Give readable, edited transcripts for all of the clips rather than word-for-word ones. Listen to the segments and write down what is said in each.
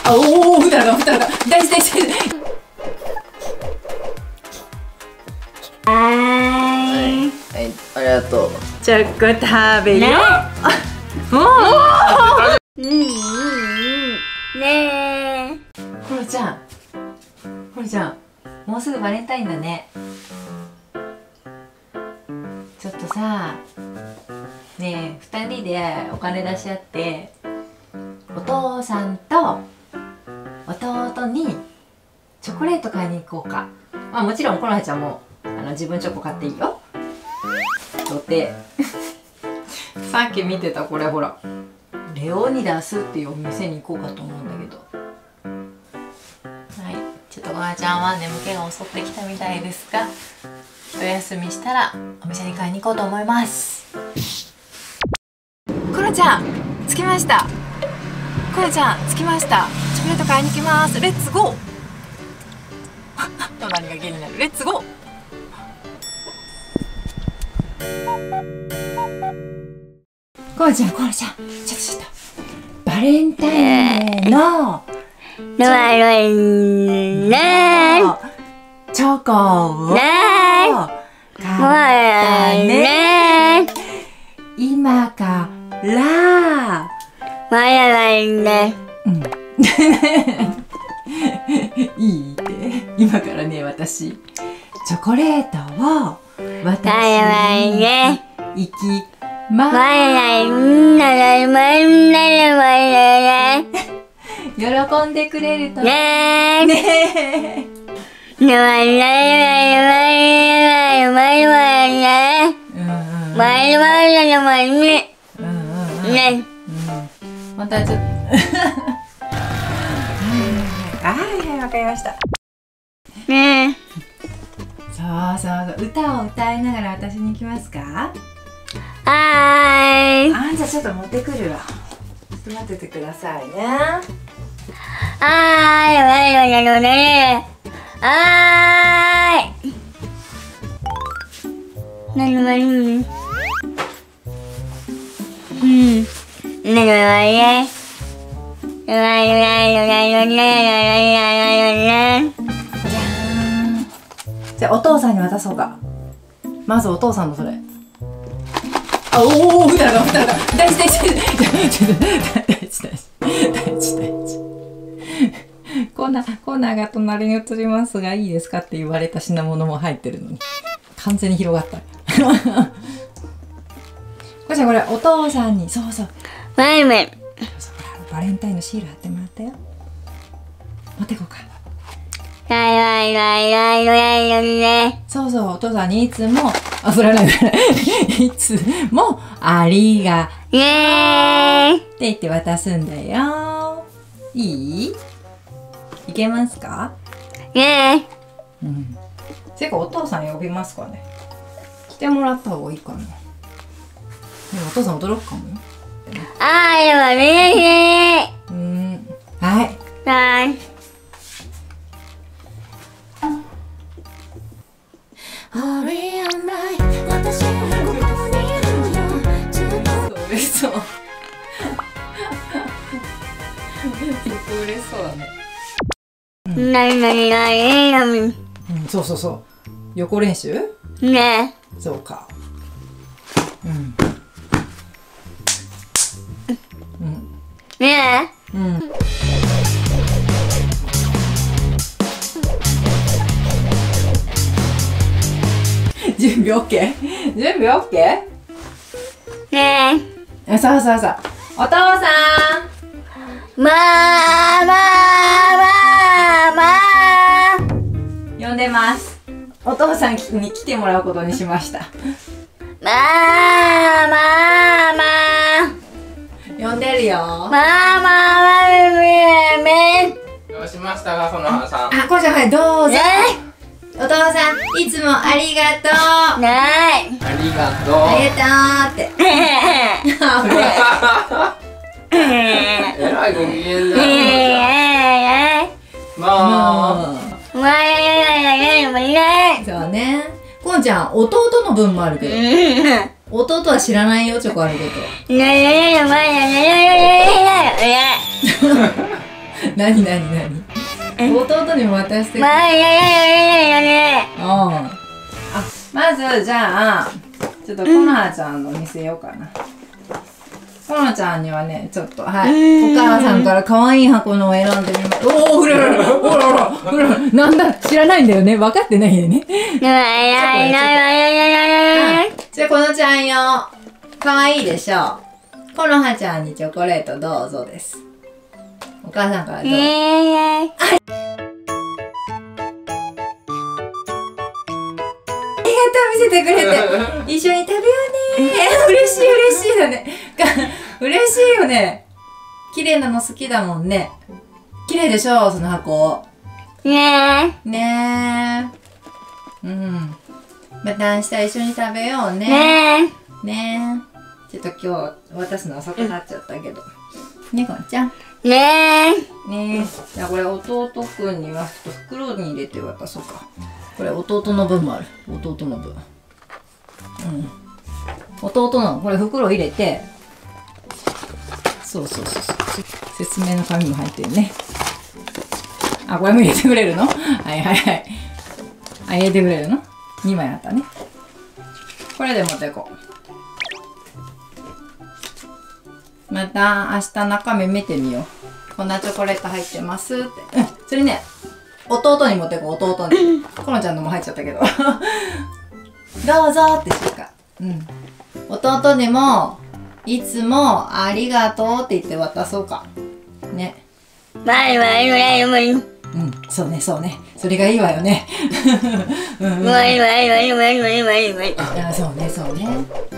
あ、おお、ふたらか、大事大事大事。はい、ありがとう。チョコ食べよ。もう。ねえ。コロちゃん、もうすぐバレンタインだね。ちょっとさ、ねえ、2人でお金出し合って、お父さんと弟にチョコレート買いに行こうか。まあもちろんコロナちゃんも自分チョコ買っていいよ。とってさっき見てたこれほら、レオニダスっていうお店に行こうかと思うんだけど。はい、ちょっとコロナちゃんは眠気が襲ってきたみたいですが、一休みしたらお店に買いに行こうと思います。コロちゃん着きました。チョコレート買いに行きます。レッツゴー。隣が気になる。レッツゴー。コロちゃん、ちょっとバレンタインデーのチョコを買ったね。今からいいって、今からね、私チョコレートを渡しに行きます。喜んでくれるとね。またちょっとはい、わかりました。そう、歌を歌いながら私に行きますか。じゃあちょっと持ってくるわ。ちょっと待っててくださいね。じゃあお父さんに渡そうか。まずお父さんのそれ。あ、おお、ふたらか、大事。コーナーが隣に移りますがいいですかって言われた品物も入ってるのに完全に広がった。これお父さんに、そうバレンタインのシール貼ってもらったよ。持ってこうか。そう、お父さんにいつも、振らないいつもありがとうって言って渡すんだよ。いけますか？うん。てかお父さん呼びますかね。来てもらった方がいいかな。でもお父さん驚くかもよ。はい。嬉しそうだね。そう。横練習？そうか。準備 OK？ そう。お父さん。呼んでます。お父さんに来てもらうことにしました。呼んでるよ。 どうしましたか、そのはさん。 こうちゃん、はい、どうぞ。お父さん、いつもありがとう。 ありがとうって。 えらいご機嫌だ。 そうね。こんちゃん、弟の分もあるけど。弟は知らないよ、チョコあること。 なに。弟にも渡してくれ。まずじゃあちょっとこのはちゃんの見せようかな。このちゃんにはね、ちょっと、はい、お母さんから可愛い箱のを選んでみます。おお、ほら、なんだ、知らないんだよね、分かってないんだよね。じゃあ、このちゃんよ、可愛いでしょ。このはちゃんにチョコレートどうぞです。お母さんからどうぞ。見せてくれて一緒に食べようね。嬉しいだね。嬉しいよね。綺麗なの好きだもんね。綺麗でしょ、その箱。ねえ。うん。また明日一緒に食べようね。ねえ。ちょっと今日渡すの遅くなっちゃったけど。ねこちゃん。ねえ。じゃあこれ弟くんにはちょっと袋に入れて渡そうか。これ弟の分もある。弟の分。弟のこれ袋入れて、そう説明の紙も入ってるね。あ、これも入れてくれるの？はい。あ、入れてくれるの？2枚あったね。これで持っていこう。また明日中身見てみよう。こんなチョコレート入ってますって。それね、弟に持っていこう。弟に。このちゃんのも入っちゃったけど。どうぞってしようか。弟にもいつもありがとうって言って渡そうか。ね。そうね。それがいいわよね。そうね。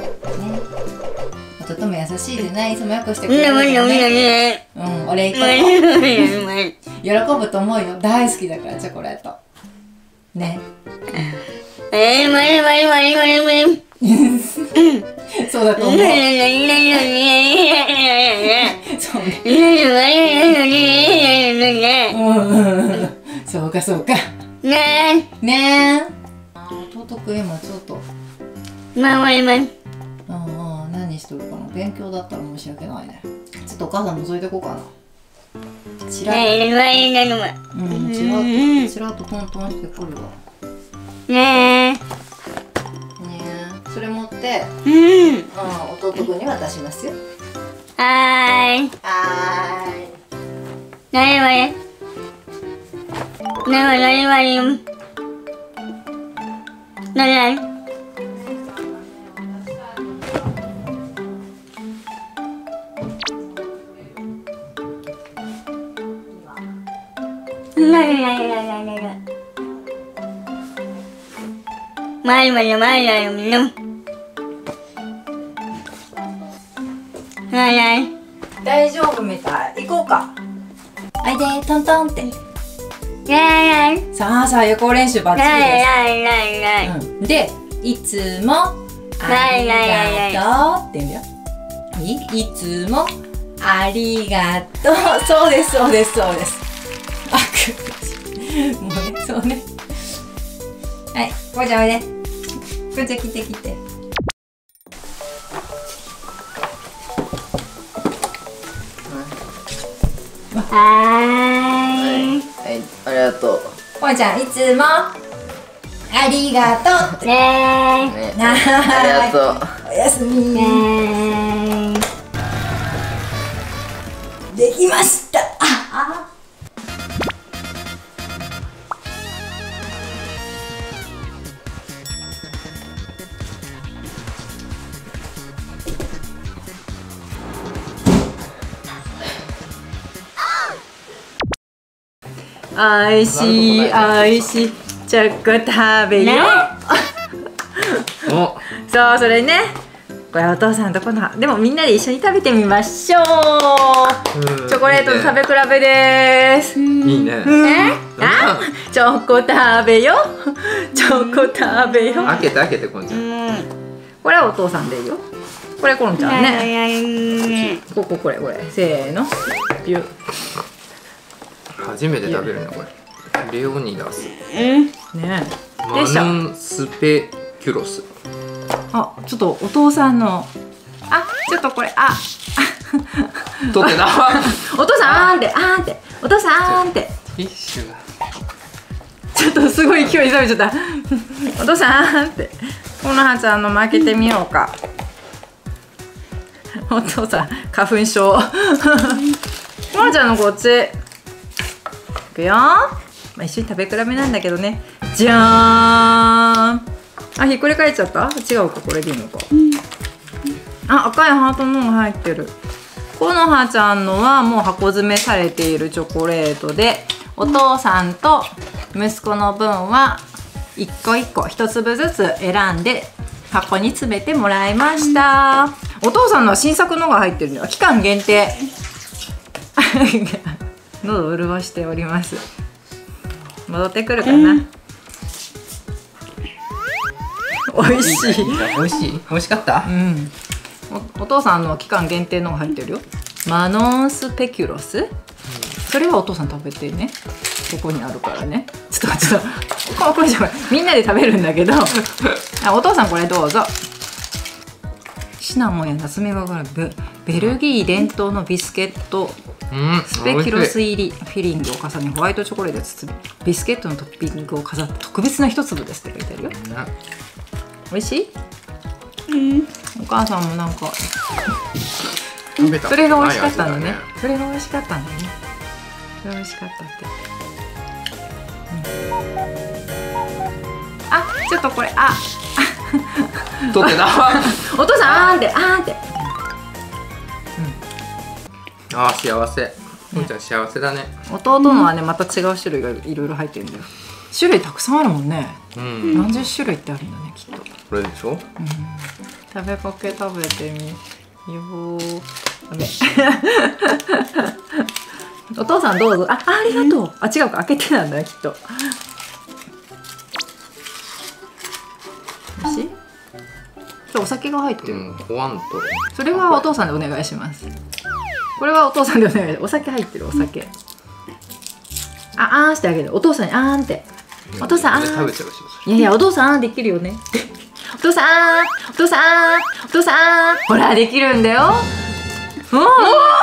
弟も優しいでない。いつもよくしてくれるよね。俺喜ぶと思うよ。大好きだからチョコレート。ね。そうだと思う。そうか。ねえ。弟くん今ちょっと。何しとるかな。勉強だったら申し訳ないね。ちょっとお母さん覗いてこうかな。ちらっとトントンしてくるわ。ねえ。それ持って、弟くんに渡しますよ。はーい。大丈夫みたい。行こうか。おいで、トントンって。さあ予行練習バッチリです。で、いつもありがとうって言うんだよ。いつもありがとう。そうです。あ、もうね、そうね。はい、こうちゃんおいで。こうちゃん来て。 はい、ありがとう。 こうちゃんいつもありがとうってね。ありがとう。おやすみ。できました。おいしいチョコ食べよう。そう、それね、これお父さんとこのでもみんなで一緒に食べてみましょう。チョコレートの食べ比べです。 いいね。 チョコ食べよ開けてこんちゃん。 これはお父さんでいいよ。これこんちゃんね。これせーの。ピュ。 初めて食べるのこれ。レオニダス。 ね。 マヌンスペキュロス。 あ、ちょっとお父さんの。ちょっとこれ取ってた。 お父さんあーんってあーんってお父さんあーんってティッシュがちょっとすごい勢いで食べちゃったお父さんあーんってこのはちゃんの負けてみようかお父さん花粉症このはちゃんのこっちいくよ、まあ、一緒に食べ比べなんだけどねじゃーんあひっくり返っちゃった違うかこれでいいのかあ赤いハートのが入ってるこのはちゃんのはもう箱詰めされているチョコレートでお父さんと息子の分は一個一個一粒ずつ選んで箱に詰めてもらいましたお父さんのは新作のが入ってるのよ期間限定喉を潤しております戻ってくるかな、美味しい美味しい美味しかった。 うんお父さんの期間限定のが入ってるよマノンスペキュロス、それはお父さん食べてねここにあるからねちょっとこれじゃみんなで食べるんだけどあお父さんこれどうぞシナモンやナツメがかるベルギー伝統のビスケットスペキュロス入りフィリングを重ねホワイトチョコレートで包みビスケットのトッピングを飾った特別な一粒ですって書いてあるよ、美味しい？お母さんもなんかそれが美味しかったんだね。それが美味しかったんだね。それ美味しかったって。あ、ちょっとこれ取ってた。 お父さんあーんってあーんって。 あー幸せ。ふんちゃん幸せだね。 弟のはねまた違う種類がいろいろ入ってるんだよ。種類たくさんあるもんね。何十種類ってあるんだねきっと。 これでしょ？ 食べかけ食べてみよう。お父さんどうぞ。ありがとう。あ違うか開けてなんだねきっと。おいしい？お酒が入ってる。 ほわんと。 それはお父さんでお願いします。これはお父さんでお願いします。お酒入ってるお酒。あーんしてあげる。お父さんにあーんって。お父さんあーん。 食べちゃうし。 いやいやお父さんあーんできるよね。お父さんお父さんお父さんほらできるんだよ。おお。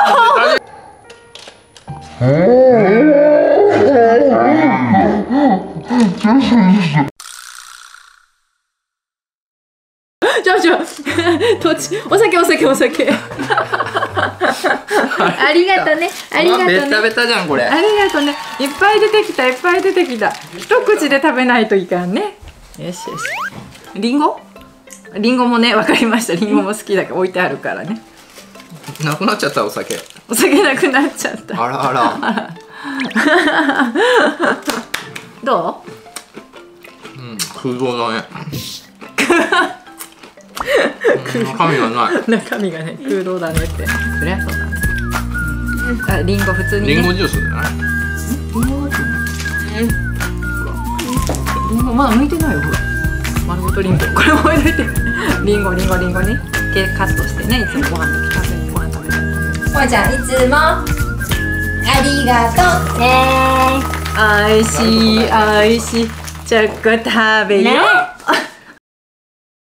ちょお酒ありがとねありがとね。 ベタベタじゃんこれ。 ありがとね。いっぱい出てきた一口で食べないといかんね。よしよし。リンゴもね分かりました。リンゴも好きだけど置いてあるからね。 なくなっちゃったお酒なくなっちゃった。 あらどう？空洞だね。中身がない。 中身がね空洞だねって。そりゃそうだね。あリンゴ普通にね。 リンゴジュースじゃない？ リンゴまだ剥いてないよほら。丸ごとリンゴ。これも置いといて。リンゴにカットしてねいつもご飯食べる。ほいちゃんいつもありがとうね。おいしいチョコ食べよう。